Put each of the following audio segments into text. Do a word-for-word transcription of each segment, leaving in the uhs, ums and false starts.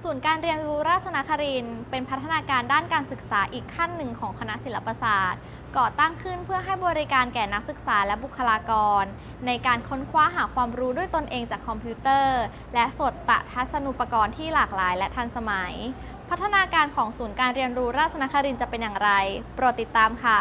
ศูนย์การเรียนรู้ราชนครินทร์เป็นพัฒนาการด้านการศึกษาอีกขั้นหนึ่งของคณะศิลปศาสตร์ก่อตั้งขึ้นเพื่อให้บริการแก่นักศึกษาและบุคลากรในการค้นคว้าหาความรู้ด้วยตนเองจากคอมพิวเตอร์และสดตะทัศนูปกรณ์ที่หลากหลายและทันสมัยพัฒนาการของศูนย์การเรียนรู้ราชนครินทร์จะเป็นอย่างไรโปรดติดตามค่ะ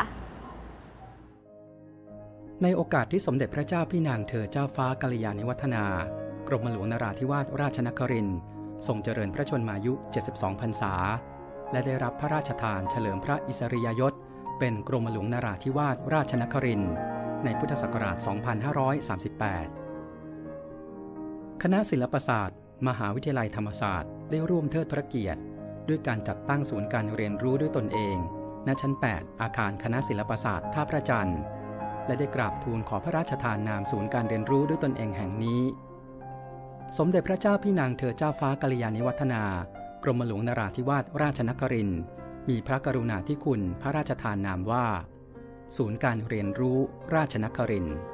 ในโอกาสที่สมเด็จพระเจ้าพี่นางเธอเจ้าฟ้ากัลยาณิวัฒนากรมหลวงนราธิวาสราชนครินทร์ทรงเจริญพระชนมายุเจ็ดสิบสองพรรษาและได้รับพระราชทานเฉลิมพระอิสริยยศเป็นกรมหลวงนราธิวาสราชนครินทร์ในพุทธศักราช สองพันห้าร้อยสามสิบแปด คณะศิลปศาสตร์มหาวิทยาลัยธรรมศาสตร์ได้ร่วมเทิดพระเกียรติด้วยการจัดตั้งศูนย์การเรียนรู้ด้วยตนเองณชั้น แปด อาคารคณะศิลปศาสตร์ท่าพระจันทร์และได้กราบทูลขอพระราชทานนามศูนย์การเรียนรู้ด้วยตนเองแห่งนี้สมเด็จพระเจ้าพี่นางเธอเจ้าฟ้ากัลยาณิวัฒนากรมหลวงนราธิวาสราชนครินทร์มีพระกรุณาธิคุณพระราชทานนามว่าศูนย์การเรียนรู้ราชนครินทร์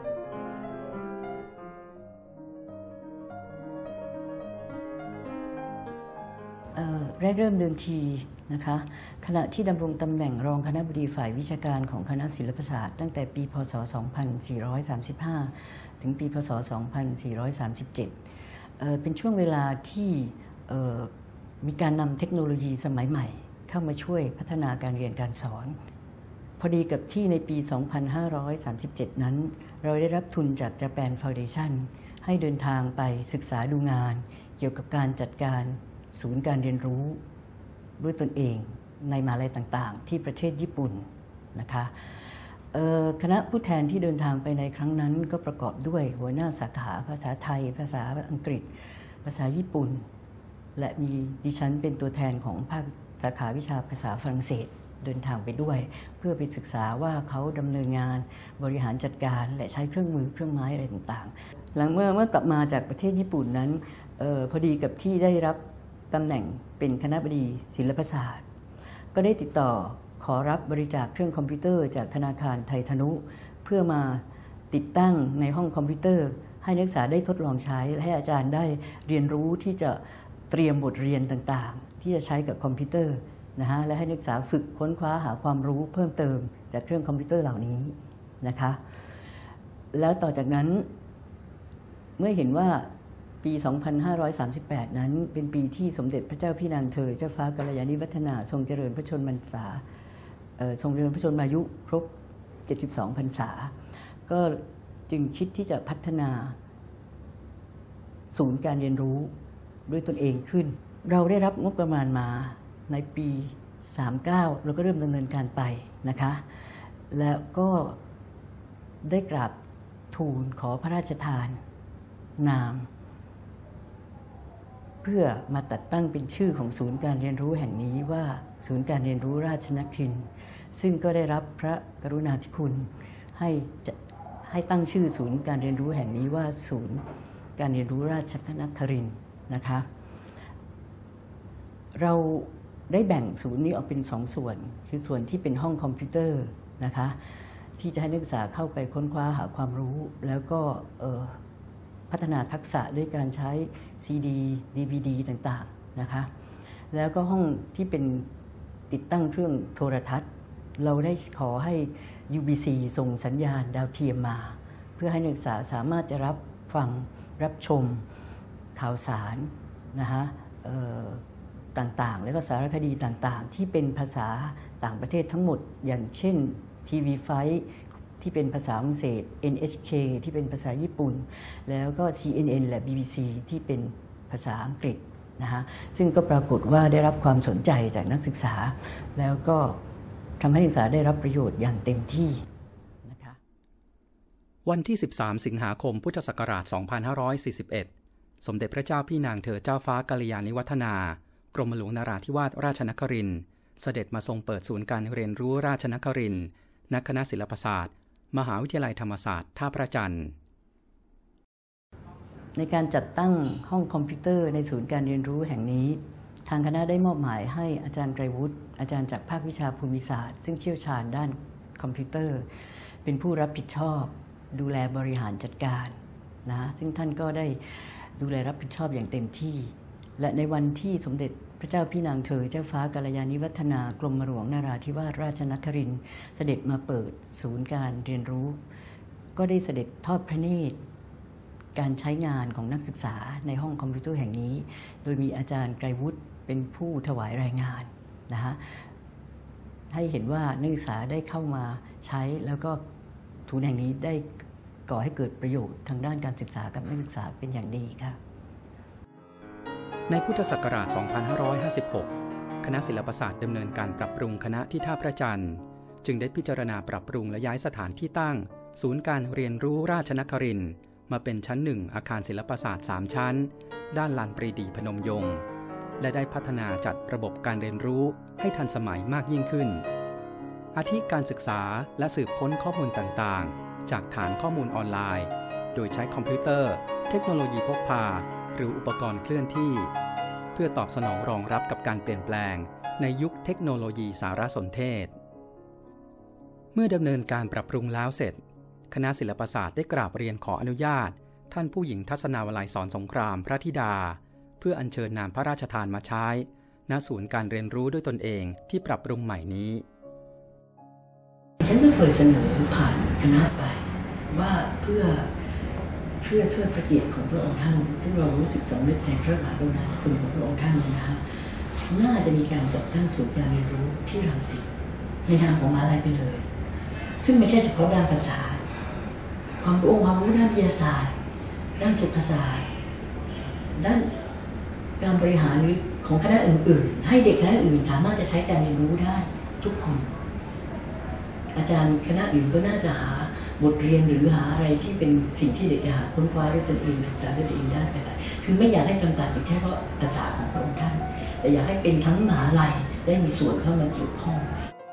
แรกเริ่มเดิมทีนะคะขณะที่ดำรงตำแหน่งรองคณบดีฝ่ายวิชาการของคณะศิลปศาสตร์ตั้งแต่ปีพ.ศ. สองพันสี่ร้อยสามสิบห้า ถึงปีพ.ศ. สองพันสี่ร้อยสามสิบเจ็ด เอ่อเป็นช่วงเวลาที่เอ่อมีการนำเทคโนโลยีสมัยใหม่เข้ามาช่วยพัฒนาการเรียนการสอนพอดีกับที่ในปี สองพันห้าร้อยสามสิบเจ็ด นั้นเราได้รับทุนจาก Japan Foundation ให้เดินทางไปศึกษาดูงานเกี่ยวกับการจัดการศูนย์การเรียนรู้ด้วยตนเองในมหาลัยต่างๆที่ประเทศญี่ปุ่นนะคะคณะผู้แทนที่เดินทางไปในครั้งนั้นก็ประกอบด้วยหัวหน้าสาขาภาษาไทยภาษาอังกฤษภาษาญี่ปุ่นและมีดิฉันเป็นตัวแทนของภาคสาขาวิชาภาษาฝรั่งเศสเดินทางไปด้วยเพื่อไปศึกษาว่าเขาดำเนินงานบริหารจัดการและใช้เครื่องมือเครื่องไม้อะไรต่างๆหลังเมื่อเมื่อกลับมาจากประเทศญี่ปุ่นนั้นออพอดีกับที่ได้รับตำแหน่งเป็นคณบดีศิลปศาสตร์ก็ได้ติดต่อขอรับบริจาคเครื่องคอมพิวเตอร์จากธนาคารไทยธนุเพื่อมาติดตั้งในห้องคอมพิวเตอร์ให้นักศึกษาได้ทดลองใช้และให้อาจารย์ได้เรียนรู้ที่จะเตรียมบทเรียนต่างๆที่จะใช้กับคอมพิวเตอร์นะฮะและให้นักศึกษาฝึกค้นคว้าหาความรู้เพิ่มเติมจากเครื่องคอมพิวเตอร์เหล่านี้นะคะแล้วต่อจากนั้นเมื่อเห็นว่าปี สองพันห้าร้อยสามสิบแปด นั้นเป็นปีที่สมเด็จพระเจ้าพี่นางเธอเจ้าฟ้ากัลยาณิวัฒนาทรงเจริญพระชนมพรรษาทรงเจริญพระชนมายุครบเจ็ดสิบสองพรรษาก็จึงคิดที่จะพัฒนาศูนย์การเรียนรู้ด้วยตนเองขึ้นเราได้รับงบประมาณมาในปีสามสิบเก้าเราก็เริ่มดำเนินการไปนะคะแล้วก็ได้กราบทูลขอพระราชทานนามเพื่อมาตัดตั้งเป็นชื่อของศูนย์การเรียนรู้แห่งนี้ว่าศูนย์การเรียนรู้ราชนครินทร์ซึ่งก็ได้รับพระกรุณาธิคุณให้ให้ตั้งชื่อศูนย์การเรียนรู้แห่งนี้ว่าศูนย์การเรียนรู้ราชนครินทร์นะคะเราได้แบ่งศูนย์นี้ออกเป็นสองส่วนคือส่วนที่เป็นห้องคอมพิวเตอร์นะคะที่จะให้นักศึกษาเข้าไปค้นคว้าหาความรู้แล้วก็พัฒนาทักษะด้วยการใช้ ซี ดี ดี วี ดี ต่างๆนะคะแล้วก็ห้องที่เป็นติดตั้งเครื่องโทรทัศน์เราได้ขอให้ ยู บี ซี ส่งสัญญาณดาวเทียมมาเพื่อให้นักศึกษาสามารถจะรับฟังรับชมข่าวสารนะคะต่างๆแล้วก็สารคดีต่างๆที่เป็นภาษาต่างประเทศทั้งหมดอย่างเช่น ที วี ไฟว์ ที่เป็นภาษาฝรั่งเศส เอ็น เอช เค ที่เป็นภาษาญี่ปุ่นแล้วก็ ซี เอ็น เอ็น และ บี บี ซี ที่เป็นภาษาอังกฤษนะฮะซึ่งก็ปรากฏว่าได้รับความสนใจจากนักศึกษาแล้วก็ทำให้นักศึกษาได้รับประโยชน์อย่างเต็มที่นะคะวันที่สิบสามสิงหาคมพุทธศักราชสองพันห้าร้อยสี่สิบเอ็ดสมเด็จพระเจ้าพี่นางเธอเจ้าฟ้ากัลยาณิวัฒนากรมหลวงนราธิวาสราชนครินทร์เสด็จมาทรงเปิดศูนย์การเรียนรู้ราชนครินทร์ณคณะศิลปศาสตร์มหาวิทยาลัยธรรมศาสตร์ท่าพระจันทร์ในการจัดตั้งห้องคอมพิวเตอร์ในศูนย์การเรียนรู้แห่งนี้ทางคณะได้มอบหมายให้อาจารย์ไกรวุฒิอาจารย์จากภาควิชาภูมิศาสตร์ซึ่งเชี่ยวชาญด้านคอมพิวเตอร์เป็นผู้รับผิดชอบดูแลบริหารจัดการนะซึ่งท่านก็ได้ดูแลรับผิดชอบอย่างเต็มที่และในวันที่สมเด็จพระเจ้าพี่นางเธอเจ้าฟ้ากัลยาณิวัฒนากรมหลวงนราธิวาสราชนครินทร์เสด็จมาเปิดศูนย์การเรียนรู้ก็ได้เสด็จทอดพระเนตรการใช้งานของนักศึกษาในห้องคอมพิวเตอร์แห่งนี้โดยมีอาจารย์ไกรวุฒิเป็นผู้ถวายรายงานนะคะให้เห็นว่านักศึกษาได้เข้ามาใช้แล้วก็ศูนย์แห่งนี้ได้ก่อให้เกิดประโยชน์ทางด้านการศึกษากับนักศึกษาเป็นอย่างดีค่ะในพุทธศักราช สองพันห้าร้อยห้าสิบหก คณะศิลปศาสตร์ดำเนินการปรับปรุงคณะที่ท่าพระจันทร์จึงได้พิจารณาปรับปรุงและย้ายสถานที่ตั้งศูนย์การเรียนรู้ราชนครินทร์มาเป็นชั้นหนึ่งอาคารศิลปศาสตร์สามชั้นด้านลานปรีดีพนมยงค์และได้พัฒนาจัดระบบการเรียนรู้ให้ทันสมัยมากยิ่งขึ้นอาทิการศึกษาและสืบค้นข้อมูลต่างๆจากฐานข้อมูลออนไลน์โดยใช้คอมพิวเตอร์เทคโนโลยีพกพาหรืออุปกรณ์เคลื่อนที่เพื่อตอบสนองรองรับกับการเปลี่ยนแปลงในยุคเทคโนโลยีสารสนเทศเมื่อดำเนินการปรับปรุงแล้วเสร็จคณะศิลปศาสตร์ได้กราบเรียนขออนุญาตท่านผู้หญิงทัศนาวลัยสอนสงครามพระธิดาเพื่ออัญเชิญนามพระราชทานมาใช้ณศูนย์การเรียนรู้ด้วยตนเองที่ปรับปรุงใหม่นี้ฉันก็เคยเสนอผ่านคณะไปว่าเพื่อเพื่อเทิดพระเกียรติของพระองค์ท่านซึ่งเรารู้สึกสำนึกในพระมหากรุณาธิคุณของพระองค์ท่านนะฮะน่าจะมีการจัดตั้งศูนย์การเรียนรู้ที่รังสิตในนามของมหาลัยไปเลยซึ่งไม่ใช่เฉพาะด้านภาษาความรู้ความรู้ด้านวิทยาศาสตร์ด้านสุขศาสตร์ด้านการบริหารหรือของคณะอื่นๆให้เด็กคณะอื่นสามารถจะใช้การเรียนรู้ได้ทุกคนอาจารย์คณะอื่นก็น่าจะหาบทเรียนหรือหาอะไรที่เป็นสิ่งที่เด็กจะหาค้นคว้าด้วยตนเองศึกษาด้วยตนเองได้ภาษาคือไม่อยากให้จำกัดอยู่แค่เพราะภาษาของพระองค์ท่านแต่อยากให้เป็นทั้งมหาลัยได้มีส่วนเข้ามาเกี่ยวข้อง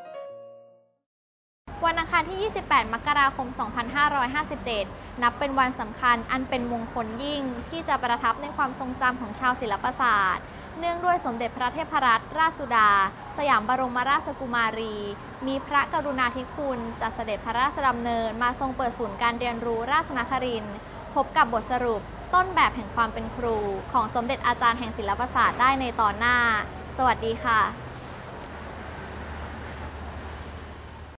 วันอังคารที่ ยี่สิบแปด มกราคม สองพันห้าร้อยห้าสิบเจ็ด นับเป็นวันสำคัญอันเป็นมงคลยิ่งที่จะประทับในความทรงจำของชาวศิลปศาสตร์เนื่องด้วยสมเด็จพระเทพรัตนราชสุดาสยามบรมราชกุมารีมีพระกรุณาธิคุณจัดเสด็จพระราชดำเนินมาทรงเปิดศูนย์การเรียนรู้ราชนครินทร์พบกับบทสรุปต้นแบบแห่งความเป็นครูของสมเด็จอาจารย์แห่งศิลปศาสตร์ได้ในตอนหน้าสวัสดีค่ะ